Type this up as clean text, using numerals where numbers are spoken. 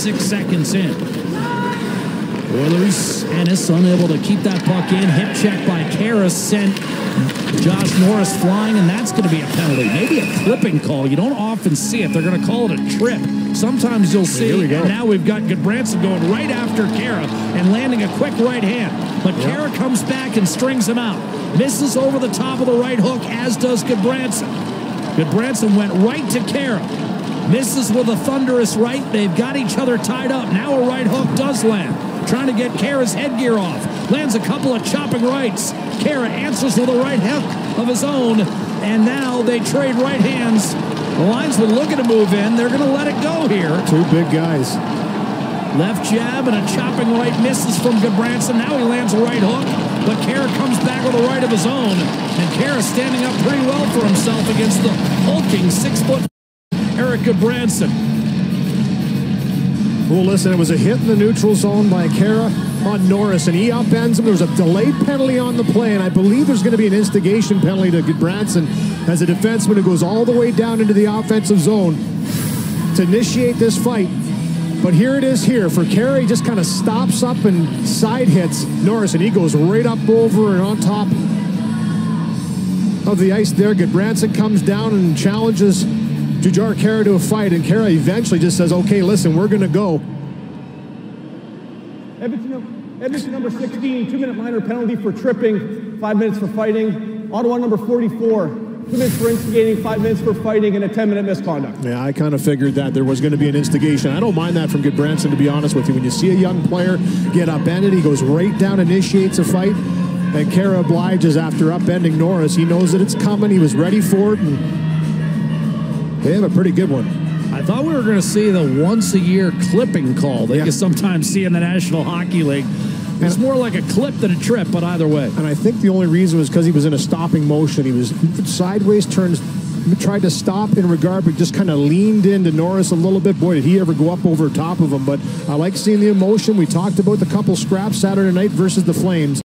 6 seconds in. Oilers, Ennis unable to keep that puck in. Hip check by Khaira sent Josh Norris flying, and that's going to be a penalty. Maybe a clipping call. You don't often see it. They're going to call it a trip. Sometimes you'll see. And now we've got Gudbranson going right after Khaira and landing a quick right hand. But Khaira comes back and strings him out. Misses over the top of the right hook, as does Gudbranson. Gudbranson went right to Khaira. Misses with a thunderous right. They've got each other tied up. Now a right hook does land. Trying to get Khaira's headgear off. Lands a couple of chopping rights. Khaira answers with a right hook of his own. And now they trade right hands. The linesman looking to move in. They're going to let it go here. Two big guys. Left jab and a chopping right misses from Gudbranson. Now he lands a right hook. But Khaira comes back with a right of his own. And Khaira standing up pretty well for himself against the hulking 6-foot Erik Gudbranson. Well, listen, it was a hit in the neutral zone by Khaira on Norris, and he upends him. There was a delayed penalty on the play, and I believe there's going to be an instigation penalty to Gudbranson as a defenseman who goes all the way down into the offensive zone to initiate this fight. But here it is here for Khaira. He just kind of stops up and side hits Norris, and he goes right up over and on top of the ice there. Gudbranson comes down and challenges Jujhar Khaira to a fight, and Khaira eventually just says, okay, listen, we're going to go. Edmonton number 16, 2-minute minor penalty for tripping, 5 minutes for fighting. Ottawa number 44, 2 minutes for instigating, 5 minutes for fighting, and a 10-minute misconduct. Yeah, I kind of figured that there was going to be an instigation. I don't mind that from Gudbranson, to be honest with you. When you see a young player get upended, he goes right down, initiates a fight, and Khaira obliges after upending Norris. He knows that it's coming. He was ready for it, and they have a pretty good one. I thought we were going to see the once-a-year clipping call that you sometimes see in the National Hockey League. It's more like a clip than a trip, but either way. And I think the only reason was because he was in a stopping motion. He was sideways, tried to stop in regard, but just kind of leaned into Norris a little bit. Boy, did he ever go up over top of him. But I like seeing the emotion. We talked about the couple scraps Saturday night versus the Flames.